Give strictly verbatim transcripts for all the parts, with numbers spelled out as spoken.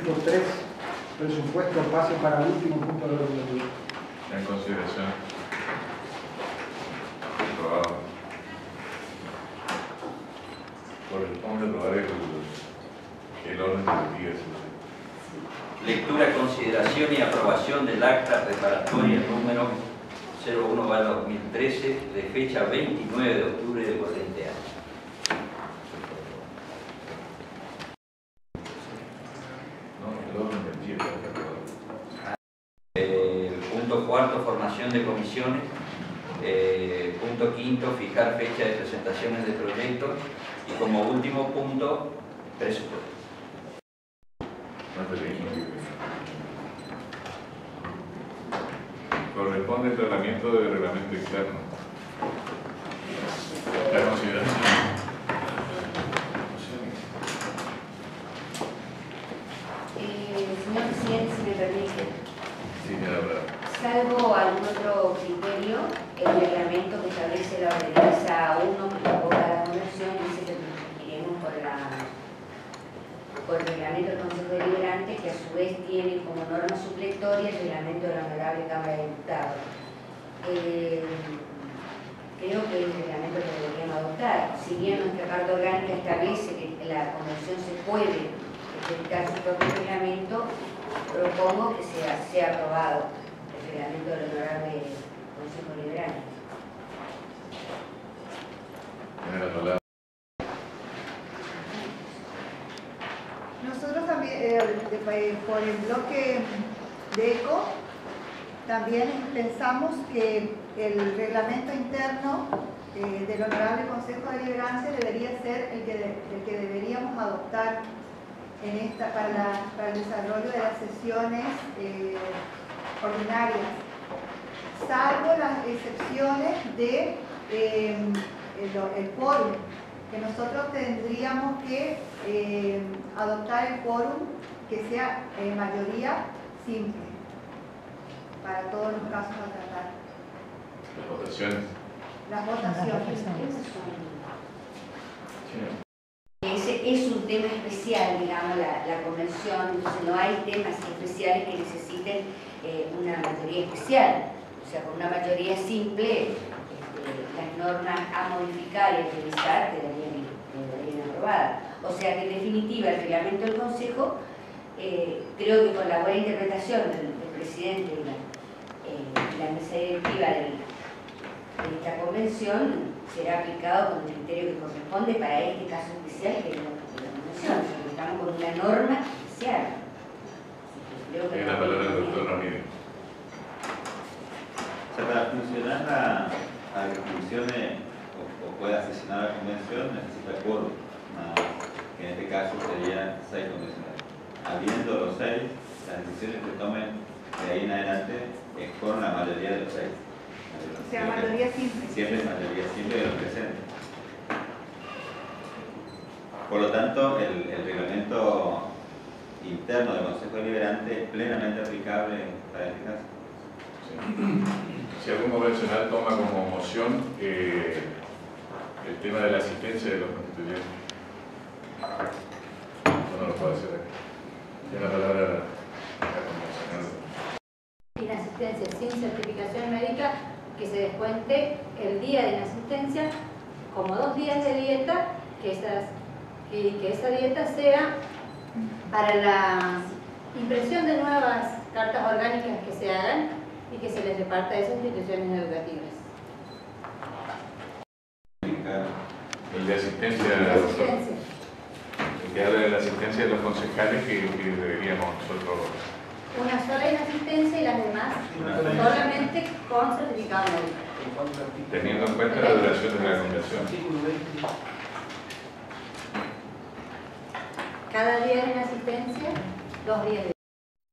punto tres, presupuesto, pase para el último punto del orden del día. En consideración. Aprobado. Corresponde aprobar el, el orden del día. Lectura, consideración y aprobación del acta preparatoria número cero uno barra dos mil trece de fecha veintinueve de octubre del corriente año. Eh, punto cuarto, formación de comisiones. Eh, punto quinto, fijar fecha de presentaciones de proyectos. Y como último punto, presupuesto. Corresponde el tratamiento del reglamento interno. La consideración. Eh, señor presidente, si me permite. Sí, señora Bravo. Salvo algún otro criterio, el reglamento que establece la ordenanza uno que convoca la convención dice que nos regiremos por, la, por el reglamento del Consejo Deliberante, que a su vez tiene como norma supletoria el reglamento de la Honorable Cámara de Diputados. Eh, creo que el reglamento que deberíamos adoptar, si bien nuestra Carta Orgánica establece que la convención se puede ejecutar su propio reglamento, propongo que sea, sea aprobado el reglamento del Honorable Consejo Deliberante. Tiene la palabra. Nosotros también, eh, de, por el bloque de ECO, también pensamos que el reglamento interno eh, del Honorable Consejo Deliberante debería ser el que, de, el que deberíamos adoptar en esta, para, la, para el desarrollo de las sesiones eh, ordinarias, salvo las excepciones de eh, el, el quórum, que nosotros tendríamos que eh, adoptar el quórum que sea eh, mayoría simple para todos los casos a tratar. Las votaciones. Las votaciones. Ese es un tema especial, digamos, la, la convención, entonces no hay temas especiales que necesiten eh, una mayoría especial. O sea, con una mayoría simple, este, las normas a modificar y a revisar quedarían, quedarían aprobadas. O sea que en definitiva el reglamento del Consejo, eh, creo que con la buena interpretación del, del presidente y la, eh, la mesa directiva del, de esta convención, será aplicado con el criterio que corresponde para este caso especial que es la, la convención. O sea, estamos con una norma especial. Creo que Tiene la palabra el doctor Ramírez. O sea, para funcionar la, la que funcione o, o pueda sesionar la convención necesita quórum, que en este caso serían seis convencionales. Habiendo los seis, las decisiones que tomen de ahí en adelante es con la mayoría de los seis. O sea, mayoría simple. Siempre es mayoría simple de los presentes. Por lo tanto, el, el reglamento interno del Consejo Deliberante es plenamente aplicable para este caso. Sí. Si algún convencional toma como moción eh, el tema de la asistencia de los constituyentes, no, no lo puedo hacer aquí. Tiene la palabra la convencional. Inasistencia sin certificación médica, que se descuente el día de inasistencia como dos días de dieta, que, esas, que, que esa dieta sea para la impresión de nuevas cartas orgánicas que se hagan y que se les reparta a esas instituciones educativas. El de asistencia, Asistencia. el que habla de la asistencia de los concejales que, que deberíamos nosotros. Una sola inasistencia y las demás solamente con certificado médico. Teniendo en cuenta la duración de la convención. Cada día de inasistencia, dos días de.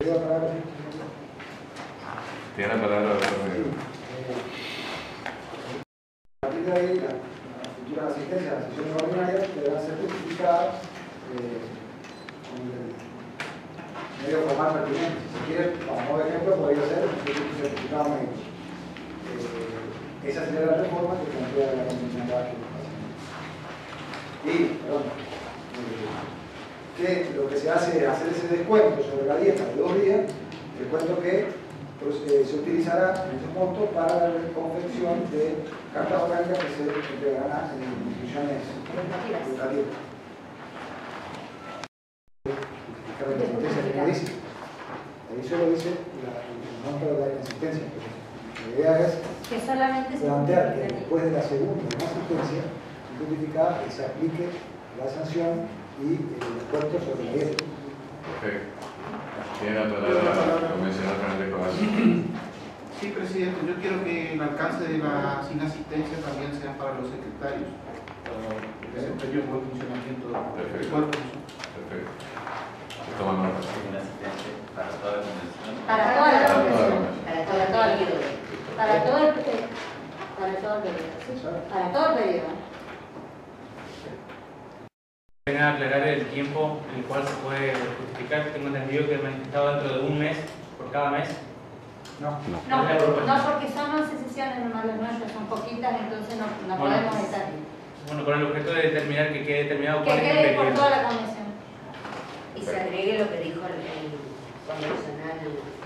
Tiene la palabra el doctor Ramírez. A partir de ahí, la, la futura asistencia a las sesiones ordinarias deberá ser justificada eh, con el medio formal pertinente. Si se quiere, como modo de ejemplo, podría ser un certificado médico. Eh, esa sería la reforma que plantea la convención de la. Y, perdón, eh, que lo que se hace es hacer ese descuento sobre la dieta de dos días, descuento que pues, eh, se utilizará en ese monto para la confección de cartas orgánicas que se entregarán en instituciones educativas. Justificar la inasistencia, que no dice. Ahí solo dice la, el monto de la inasistencia. La idea es que solamente se plantear que después de la segunda inasistencia justificada que se aplique la sanción y el descuento sobre la dieta. Perfecto. Tiene la palabra la mencionar Fernández Corazón. Sí, presidente, yo quiero que el alcance de la sin asistencia también sea para los secretarios, para el desempeño y buen funcionamiento del cuerpo. Perfecto. Se toma nota. Sin asistencia para toda la convención. Para toda la Para toda la convención. convención. Para toda la convención. Para todo el periodo. Para todo el periodo. ¿Sí? Para todo el periodo. Venga a aclarar el tiempo en el cual se puede justificar. Tengo entendido que manifestado dentro de un mes por cada mes. No. No, no, porque son once sesiones nomás las nuestras, son poquitas, entonces no, no Bueno. podemos estar. Bueno, con el objeto de determinar que quede determinado Que cuál es el quede por periodo. toda la convención. Y se agregue lo que dijo el, el convencional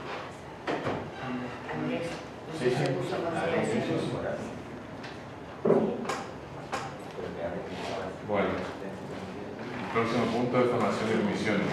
Andrés. No sé si se puso en consideración. Bueno, próximo punto de formación de comisiones.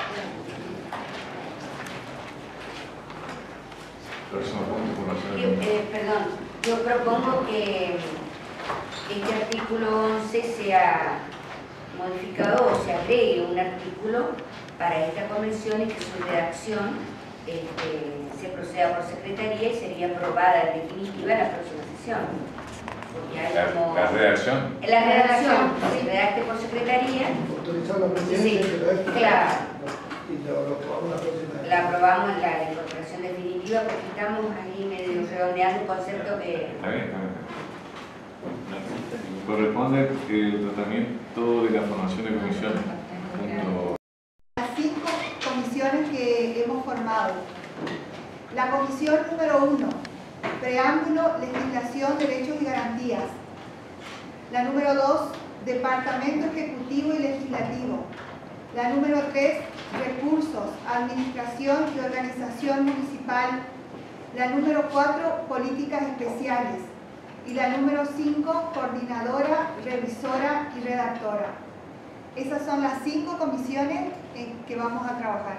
Próximo punto de formación de Yo, comisiones. eh, perdón, yo propongo que este artículo once sea modificado o se agregue un artículo para esta convención y que su redacción este, se proceda por secretaría y sería aprobada en definitiva en la próxima sesión. Porque hay La, como... la redacción. En la redacción, se redacte por secretaría, Autorizar la presidencia Sí, pero esto- claro. y lo, lo aprobamos la próxima vez. la aprobamos en la, la incorporación definitiva porque estamos ahí medio redondeando un concepto que... Está bien, está bien. No existe ningún. Corresponde el tratamiento de la formación de comisiones. Punto. Las cinco comisiones que hemos formado. La comisión número uno, preámbulo, legislación, derechos y garantías. La número dos, departamento ejecutivo y legislativo. La número tres, recursos, administración y organización municipal. La número cuatro, políticas especiales. Y la número cinco, coordinadora, revisora y redactora. Esas son las cinco comisiones en que vamos a trabajar.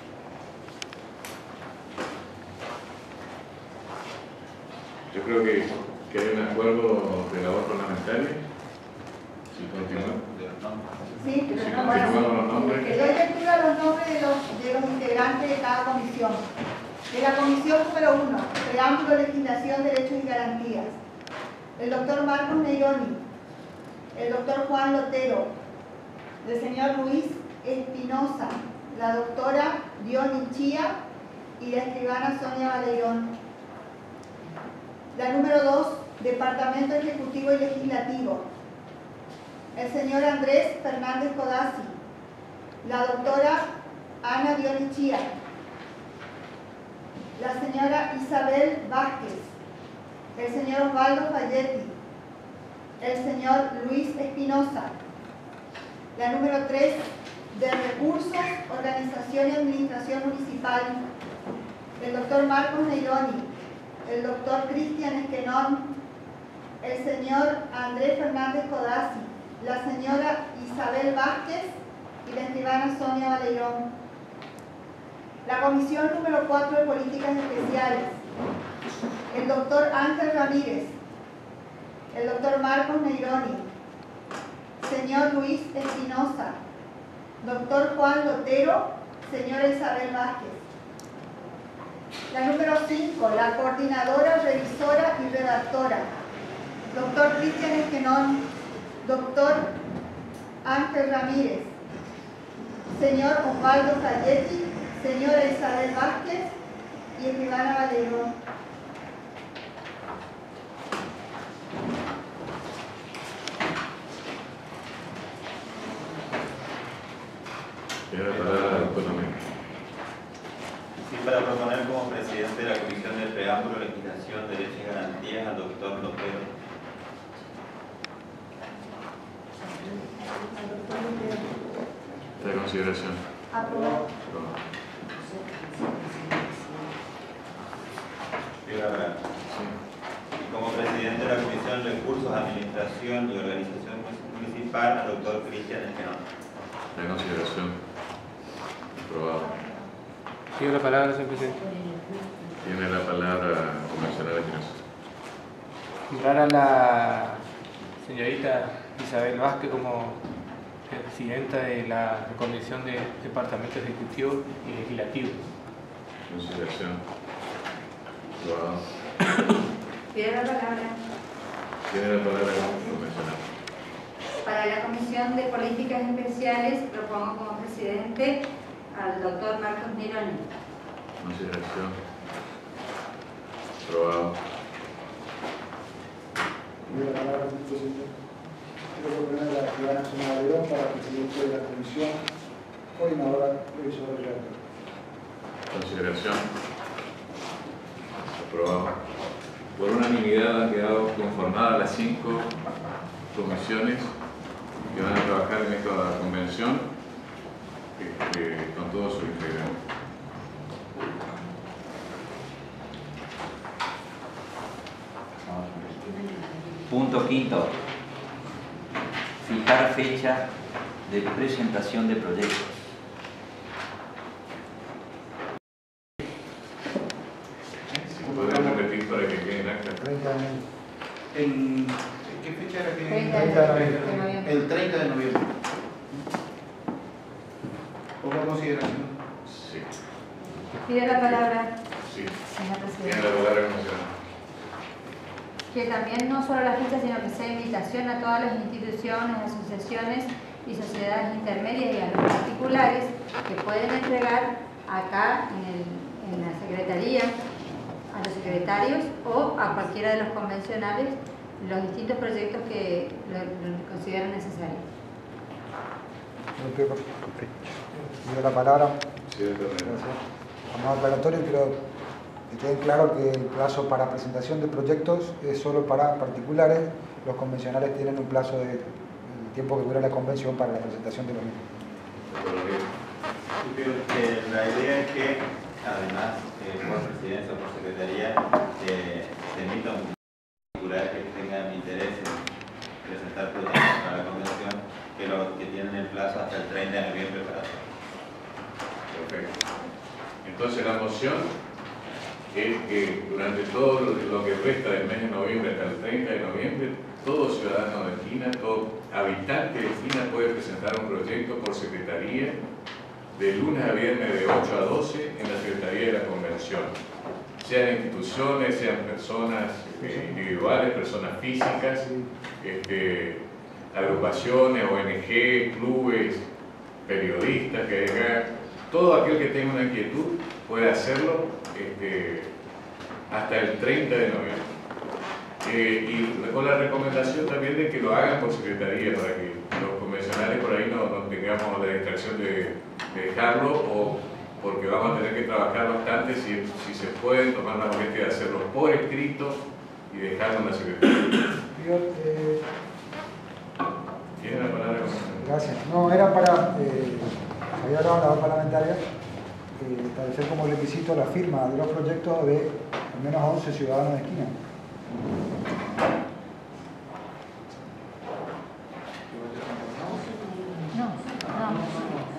Yo creo que, que hay un acuerdo de labor parlamentaria. Si continúa. Sí, Si pero no, continuamos bueno, los nombres. le doy lectura a los nombres de los, de los integrantes de cada comisión. De la comisión número uno, preámbulo, legislación, derechos y garantías. El doctor Marcos Neironi, el doctor Juan Lotero, el señor Luis Espinosa, la doctora Diony Chía y la escribana Sonia Valerón. La número dos, departamento ejecutivo y legislativo. El señor Andrés Fernández Codazzi, la doctora Ana Diony Chía, la señora Isabel Vázquez, el señor Osvaldo Falletti, el señor Luis Espinosa. La número tres, de recursos, organización y administración municipal, el doctor Marcos Neironi, el doctor Cristian Esquenón, el señor Andrés Fernández Codazzi, la señora Isabel Vázquez y la escribana Sonia Valerón. La comisión número cuatro de políticas especiales, el doctor Ángel Ramírez, el doctor Marcos Neironi, señor Luis Espinosa, doctor Juan Lotero, señora Isabel Vázquez. La número cinco, la coordinadora, revisora y redactora, doctor Cristian Esquenón, doctor Ángel Ramírez, señor Osvaldo Falletti, señora Isabel Vázquez y escribana Valerón. Tiene la palabra la doctora Mena. Sí, para proponer como presidente de la Comisión de Preámbulo, Legislación, Derechos y Garantías al doctor Lotero. Está de consideración. Aprobado. Aprobado. Sí, la verdad. Sí. Y como presidente de la Comisión de Recursos, Administración y Organización Municipal, al doctor Cristian Esquenón. Está de consideración. Aprobado. Pido la palabra, señor presidente. Tiene la palabra convencional Espinosa. Nombrar a la señorita Isabel Vázquez como presidenta de la Comisión de Departamento Ejecutivo y Legislativo. Consideración. Aprobado. Pido la palabra Tiene la palabra convencional. para la Comisión de Políticas Especiales. Propongo como presidente al doctor Marcos Nironi. Consideración. Aprobado. Pido la palabra, señor presidente. Quiero proponer a la ciudadana Sonia León para presidente de la comisión coordinadora revisora de redactor. Consideración. Aprobado. Por unanimidad han quedado conformadas las cinco comisiones que van a trabajar en esta convención este, con todos sus integrantes. Punto quinto. Fijar fecha de presentación de proyectos. Si podemos repetir para que quede en acta. treinta de ¿En qué fecha era que? treinta de noviembre. El treinta de noviembre. Pongo a consideración. Sí, Pido la palabra, sí. señor Tiene presidente. la palabra convencional. Que también no solo la fecha, sino que sea invitación a todas las instituciones, asociaciones y sociedades intermedias y a los particulares que pueden entregar acá en, el, en la Secretaría, a los secretarios o a cualquiera de los convencionales los distintos proyectos que lo, lo consideren necesarios. Pido la palabra. Sí, doctor. Gracias. Como aclaratorio, quiero que quede claro que el plazo para presentación de proyectos es solo para particulares. Los convencionales tienen un plazo de el tiempo que dura la convención para la presentación de los mismos. Yo creo que la idea es que, además, eh, por presidencia o por secretaría, eh, se emita un particular que tengan interés en presentar proyectos para la convención, que, lo, que tienen el plazo hasta el treinta de noviembre para hacerlo. Perfecto. Entonces la moción es que durante todo lo que resta del mes de noviembre hasta el treinta de noviembre, todo ciudadano de Esquina, todo habitante de Esquina puede presentar un proyecto por secretaría de lunes a viernes de ocho a doce en la Secretaría de la Convención. Sean instituciones, sean personas eh, individuales, personas físicas, este, agrupaciones, O N G, clubes, periodistas, que hagan, todo aquel que tenga una inquietud puede hacerlo este, hasta el treinta de noviembre. Eh, y con la recomendación también de que lo hagan por secretaría para que los convencionales por ahí no, no tengamos la distracción de, de dejarlo, o porque vamos a tener que trabajar bastante si, si se pueden tomar la molestia de hacerlo por escrito y dejarlo en la secretaría. Pido, eh, ¿Tiene la palabra? Gracias. No, era para, eh, había hablado en la voz parlamentaria, eh, establecer como requisito la firma de los proyectos de al menos once ciudadanos de Esquina. No, no, no,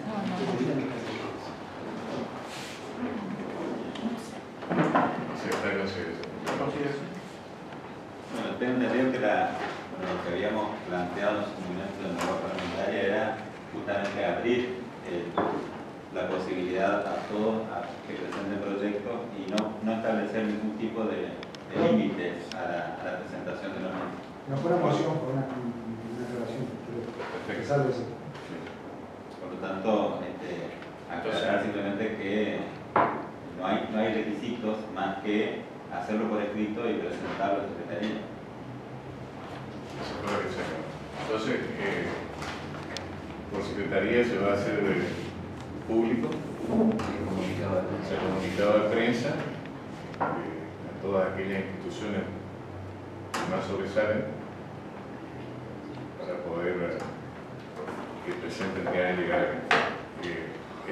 Se está en consideración. Bueno, tengo entendido que la, lo que habíamos planteado en su momento en la labor parlamentaria era justamente abrir eh, la posibilidad a todos a que presenten proyectos y no, no establecer ningún tipo de, de límites a la, a la presentación de los mismos. No fue una moción, fue una, una aclaración. Pero salve eso. Por lo tanto, este, aclarar simplemente que no hay, no hay requisitos más que hacerlo por escrito y presentarlo a la Secretaría. Eso fue lo que se acabó. Entonces, eh, por secretaría se va a hacer eh, público, se ha comunicado de prensa eh, a todas aquellas instituciones que más sobresalen para poder eh, que presenten que hagan llegar a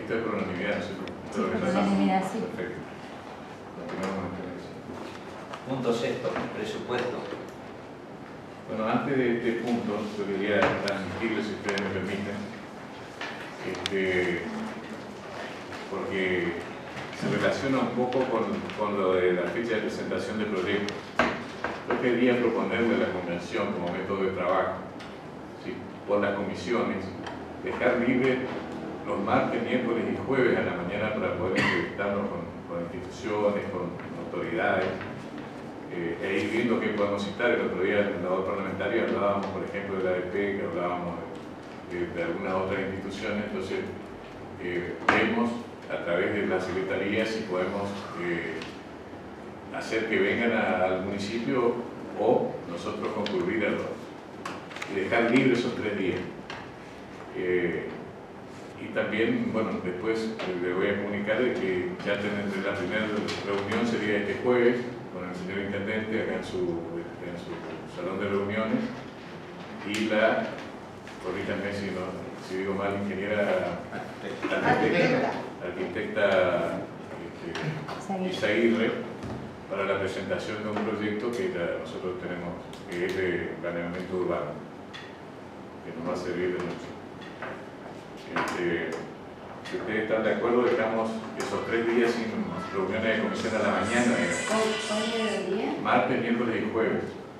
Esto es por unanimidad, ¿no es cierto? Esto es lo que por tratamos. unanimidad, sí. Perfecto. Continuamos con la comisión. Punto sexto, presupuesto. Bueno, antes de este punto, yo quería transmitirles, si ustedes me permiten, este, porque se relaciona un poco con, con lo de la fecha de presentación de proyectos. Yo quería proponerle a la convención como método de trabajo, ¿sí?, por las comisiones, dejar libre los martes, miércoles y jueves a la mañana para poder entrevistarnos con, con instituciones, con autoridades, eh, e ir viendo qué podemos citar. El otro día en la labor parlamentaria hablábamos, por ejemplo, de la A D P, que hablábamos de, de, de algunas otras instituciones. Entonces, eh, vemos a través de la Secretaría si podemos eh, hacer que vengan a, al municipio o nosotros concurrir a los, y dejar libre esos tres días. Eh, y también, bueno, después le voy a comunicar de que ya tenemos la primera reunión sería este jueves con el señor Intendente acá en su, en su salón de reuniones, y la, corríjanme si, no, si digo mal, ingeniera arquitecta, arquitecta este, Isaguirre, para la presentación de un proyecto que ya nosotros tenemos, que es de planeamiento urbano, que nos va a servir de mucho. Este, si ustedes están de acuerdo, dejamos esos tres días sin reuniones de comisión a la mañana, ¿Cuál es el día? martes, miércoles y jueves.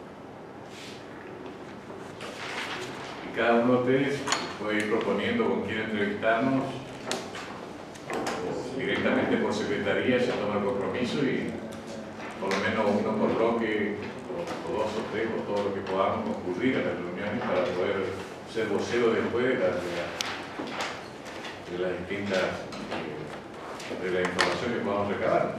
Y cada uno de ustedes puede ir proponiendo con quién entrevistarnos, o directamente por secretaría se toma el compromiso y por lo menos uno por bloque, o, o dos o tres, o todo lo que podamos concurrir a las reuniones para poder ser vocero después de las, de las, de las distintas, eh, de la información que podamos recabar.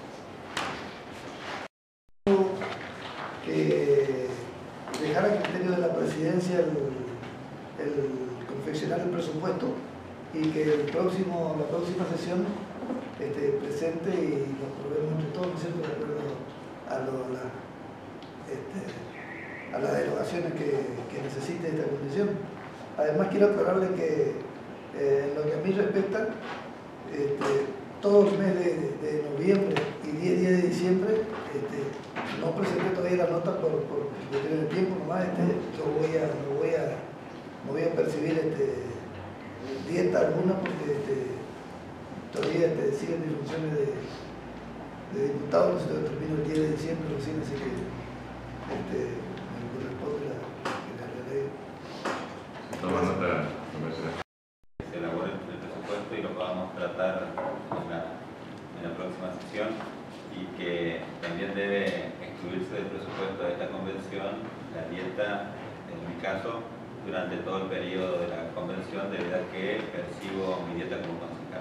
Que dejar a criterio de la presidencia el, el confeccionar el presupuesto y que el próximo, la próxima sesión este, presente y lo probemos entre todos, ¿no es cierto?, de acuerdo a, lo, la, este, a las derogaciones que, que necesite esta condición. Además quiero aclararle que eh, en lo que a mí respecta, este, todo el mes de, de noviembre y diez días de diciembre, este, no presenté todavía la nota por, por cuestiones de tiempo nomás. Este, yo voy a, no voy a, no voy a percibir este, dieta alguna porque este, todavía este, siguen mis funciones de, de diputado, no se termino el diez de diciembre recién, así que este, me corresponde la, la ley. Toma nota, conversar. Se elabore el presupuesto y lo podamos tratar en la, en la próxima sesión, y que también debe excluirse del presupuesto de esta convención la dieta, en mi caso, durante todo el periodo de la convención, debido a que percibo mi dieta como concejal.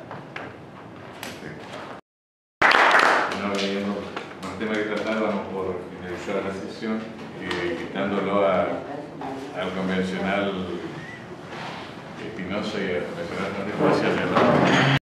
No habíamos un tema que tratar, vamos por finalizar la sesión, eh, quitándolo a, al convencional Espinosa y al convencional Fernández Facial.